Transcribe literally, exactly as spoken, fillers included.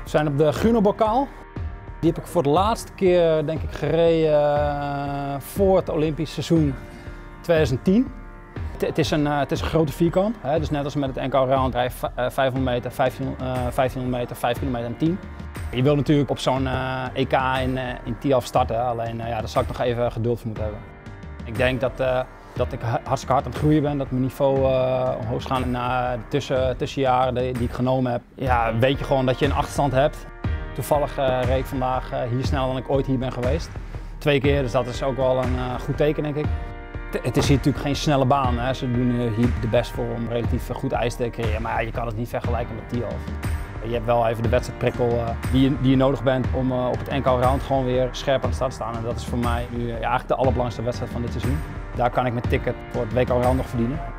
We zijn op de Grunobokaal. Die heb ik voor de laatste keer denk ik gereden uh, voor het Olympisch seizoen twintig tien. Het, het, is een, uh, het is een grote vierkant, hè? Dus net als met het N K Allround rij je vijfhonderd meter, vijftienhonderd meter, vijf kilometer en tien. Je wil natuurlijk op zo'n uh, E K in, uh, in Tialf starten, alleen uh, ja, daar zal ik nog even geduld voor moeten hebben. Ik denk dat, uh, dat ik hartstikke hard aan het groeien ben, dat mijn niveau uh, omhoog is gaan na de tussen, tussenjaren die, die ik genomen heb. Ja, weet je gewoon dat je een achterstand hebt. Toevallig uh, reed ik vandaag uh, hier sneller dan ik ooit hier ben geweest. Twee keer, dus dat is ook wel een uh, goed teken denk ik. Het is hier natuurlijk geen snelle baan, hè. Ze doen hier de best voor om relatief goed ijs te creëren, maar ja, je kan het niet vergelijken met Tialf. Je hebt wel even de wedstrijdprikkel uh, die, je, die je nodig bent om uh, op het N K Allround gewoon weer scherp aan de start te staan. En dat is voor mij nu uh, ja, eigenlijk de allerbelangrijkste wedstrijd van dit seizoen. Daar kan ik mijn ticket voor het W K Allround nog verdienen.